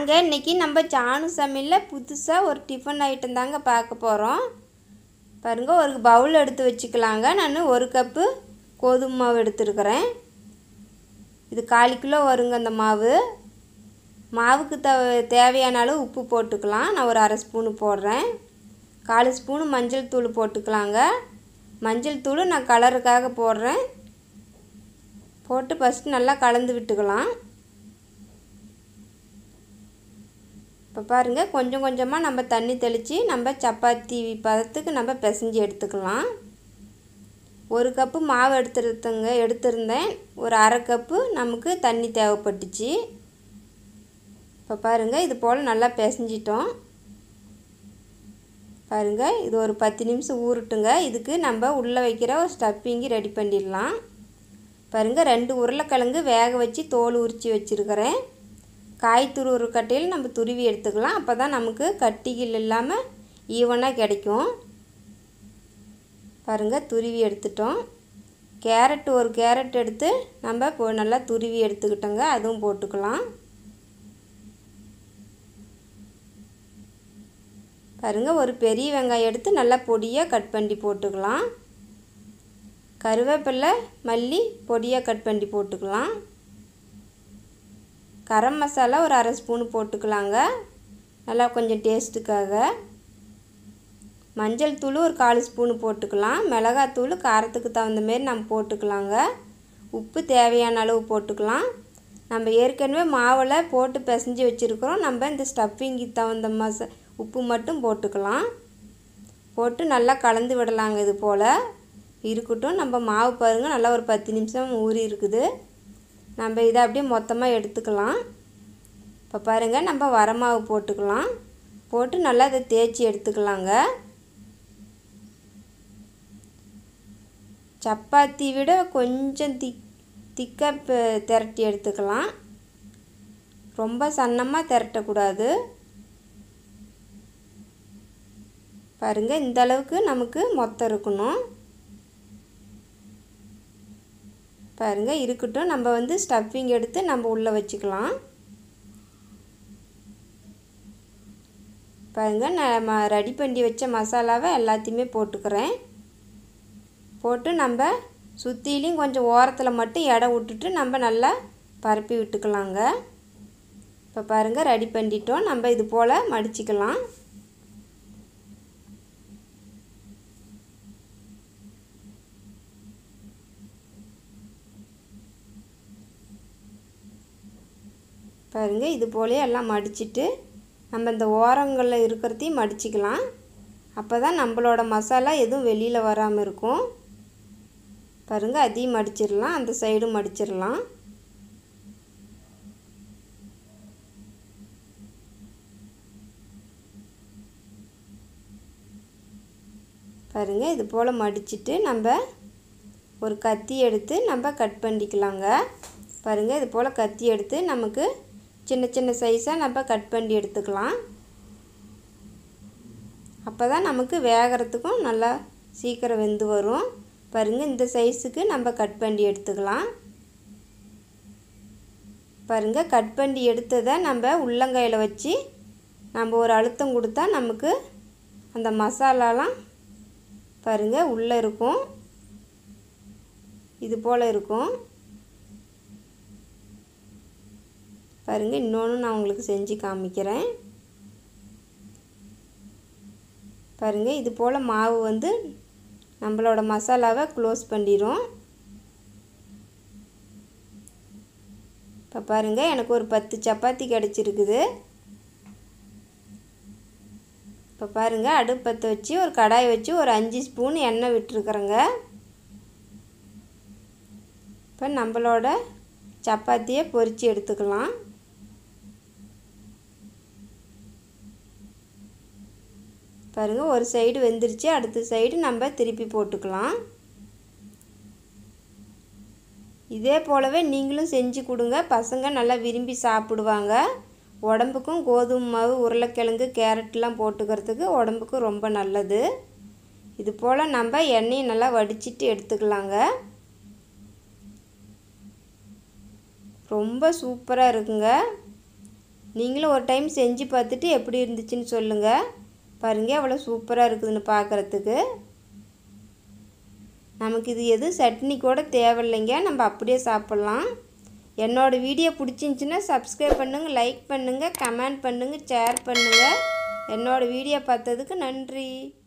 வாங்க இன்றைக்கி நம்ம ஜானு சமையலில் புதுசாக ஒரு டிஃபன் ஐட்டம் தாங்க பார்க்க போகிறோம். பாருங்கள், ஒரு பவுல் எடுத்து வச்சுக்கலாங்க. நான் 1 கப்பு கோதுமை மாவு எடுத்துருக்கிறேன். இது 1/4 கிலோ வருங்க அந்த மாவு. மாவுக்கு தேவையான அளவு உப்பு போட்டுக்கலாம். நான் ஒரு 1/2 ஸ்பூனு போடுறேன். 1/4 ஸ்பூனு மஞ்சள் தூள் போட்டுக்கலாங்க. மஞ்சள் தூள் நான் கலருக்காக போடுறேன். போட்டு ஃபஸ்ட்டு நல்லா கலந்து விட்டுக்கலாம். இப்போ பாருங்கள், கொஞ்சம் கொஞ்சமாக நம்ம தண்ணி தெளித்து நம்ம சப்பாத்தி பதத்துக்கு நம்ம பிசைஞ்சு எடுத்துக்கலாம். 1 கப்பு மாவு எடுத்திருந்தேன். ஒரு 1/2 கப்பு நமக்கு தண்ணி தேவைப்பட்டுச்சு. இப்போ பாருங்கள், இது போல் நல்லா பிசைஞ்சிட்டோம். பாருங்கள், இது ஒரு 10 நிமிஷம் ஊறட்டுங்க. இதுக்கு நம்ம உள்ளே வைக்கிற ஒரு ஸ்டஃப்பிங்கி ரெடி பண்ணிடலாம். பாருங்கள், 2 உருளைக்கிழங்கு வேக வச்சு தோல் உரித்து வச்சுருக்கிறேன். காய் துருவுற கட்டையில் நம்ம துருவி எடுத்துக்கலாம். அப்போ தான் நமக்கு கட்டிகள் இல்லாமல் ஈவனாக கிடைக்கும். பாருங்கள், துருவி எடுத்துட்டோம். ஒரு கேரட் எடுத்து நம்ம நல்லா துருவி எடுத்துக்கிட்டோங்க. அதுவும் போட்டுக்கலாம். பாருங்கள், ஒரு பெரிய வெங்காயம் எடுத்து நல்லா பொடியாக கட் பண்ணி போட்டுக்கலாம். கருவேப்பிலை, மல்லி பொடியாக கட் பண்ணி போட்டுக்கலாம். கரம் மசாலா ஒரு 1/2 ஸ்பூன் போட்டுக்கலாங்க, நல்லா கொஞ்சம் டேஸ்ட்டுக்காக. மஞ்சள் தூள் ஒரு 1/4 ஸ்பூன் போட்டுக்கலாம். மிளகாத்தூள் காரத்துக்கு தகுந்த மாரி நம்ம போட்டுக்கலாங்க. உப்பு தேவையான அளவு போட்டுக்கலாம். நம்ம ஏற்கனவே மாவில் போட்டு பிசைஞ்சு வச்சுருக்கிறோம். நம்ம இந்த ஸ்டஃப்பிங்கு தகுந்த உப்பு மட்டும் போட்டுக்கலாம். போட்டு நல்லா கலந்து விடலாங்க. இது போல் இருக்கட்டும். நம்ம மாவு பாருங்கள், நல்லா ஒரு 10 நிமிஷம் ஊறி இருக்குது. நம்ம இதை அப்படியே மொத்தமாக எடுத்துக்கலாம். இப்போ பாருங்கள், நம்ம வரமாவு போட்டுக்கலாம். போட்டு நல்லா இதை தேய்ச்சி எடுத்துக்கலாங்க. சப்பாத்தி விட கொஞ்சம் திக்காக திரட்டி எடுத்துக்கலாம். ரொம்ப சன்னமாக திரட்டக்கூடாது. பாருங்கள், இந்த அளவுக்கு நமக்கு மொத்தம் இருக்கணும். பாருங்கள், இருக்கட்டும். நம்ம ஸ்டஃப்பிங் எடுத்து நம்ம உள்ளே வச்சுக்கலாம். பாருங்கள், நான் ரெடி பண்ணி வச்ச மசாலாவை எல்லாத்தையுமே போட்டுக்கிறேன். போட்டு நம்ம சுற்றிலையும் கொஞ்சம் ஓரத்தில் மட்டும் இடம் விட்டுட்டு நம்ம நல்லா பரப்பி விட்டுக்கலாங்க. இப்போ பாருங்கள், ரெடி பண்ணிட்டோம். நம்ம இது போல் மடிச்சிக்கலாம். பாருங்கள், இது போலே எல்லாம் மடிச்சிட்டு நம்ம இந்த ஓரங்களில் இருக்கிறதையும் மடிச்சிக்கலாம். அப்போ தான் நம்மளோட மசாலா எதுவும் வெளியில் வராமல் இருக்கும். பாருங்கள், அதையும் மடிச்சிடலாம். அந்த சைடும் மடிச்சிடலாம். பாருங்கள், இது போல் மடிச்சிட்டு நம்ம ஒரு கத்தி எடுத்து நம்ம கட் பண்ணிக்கலாங்க. பாருங்கள், இது போல் கத்தி எடுத்து நமக்கு சின்ன சின்ன சைஸாக நம்ம கட் பண்ணி எடுத்துக்கலாம். அப்போ தான் நமக்கு வேகிறதுக்கும் நல்லா சீக்கிரம் வெந்து வரும். பாருங்கள், இந்த சைஸுக்கு நம்ம கட் பண்ணி எடுத்துக்கலாம். பாருங்கள், கட் பண்ணி எடுத்ததை நம்ம உள்ளங்கையில் வச்சு நம்ம ஒரு அழுத்தம் கொடுத்தா நமக்கு அந்த மசாலாலாம் பாருங்கள் உள்ளே இருக்கும். இது போல் இருக்கும். பாருங்கள், இன்னொன்று நான் உங்களுக்கு செஞ்சு காமிக்கிறேன். பாருங்கள், இது போல் மாவு நம்மளோட மசாலாவை க்ளோஸ் பண்ணிடும். இப்போ பாருங்கள், எனக்கு ஒரு 10 சப்பாத்தி கிடச்சிருக்குது. இப்போ பாருங்கள், அடுப்பத்தை வச்சு ஒரு கடாய் வச்சு ஒரு 5 ஸ்பூன் எண்ணெய் விட்டுருக்குறேங்க. இப்போ நம்மளோட சப்பாத்தியை பொரித்து எடுத்துக்கலாம். பாருங்கள், ஒரு சைடு வெந்துருச்சு. அடுத்த சைடு நம்ம திருப்பி போட்டுக்கலாம். இதே போலவே நீங்களும் செஞ்சு கொடுங்க. பசங்க நல்லா விரும்பி சாப்பிடுவாங்க. உடம்புக்கும் கோதுமை மாவு, உருளைக்கிழங்கு, கேரட்லாம் போட்டுக்கிறதுக்கு உடம்புக்கு ரொம்ப நல்லது. இது போல் நம்ம எண்ணெயை நல்லா வடிச்சிட்டு எடுத்துக்கலாங்க. ரொம்ப சூப்பராக இருக்குங்க. நீங்களும் ஒரு டைம் செஞ்சு பார்த்துட்டு எப்படி இருந்துச்சுன்னு சொல்லுங்கள். பாருங்கள் எவ்வளோ சூப்பராக இருக்குதுன்னு பார்க்குறதுக்கு. நமக்கு இது எதுவும் சட்னி கூட தேவையில்லைங்க, நம்ம அப்படியே சாப்பிட்லாம். என்னோடய வீடியோ பிடிச்சிருந்துச்சின்னா சப்ஸ்கிரைப் பண்ணுங்கள், லைக் பண்ணுங்கள், கமெண்ட் பண்ணுங்கள், ஷேர் பண்ணுங்கள். என்னோடய வீடியோ பார்த்ததுக்கு நன்றி.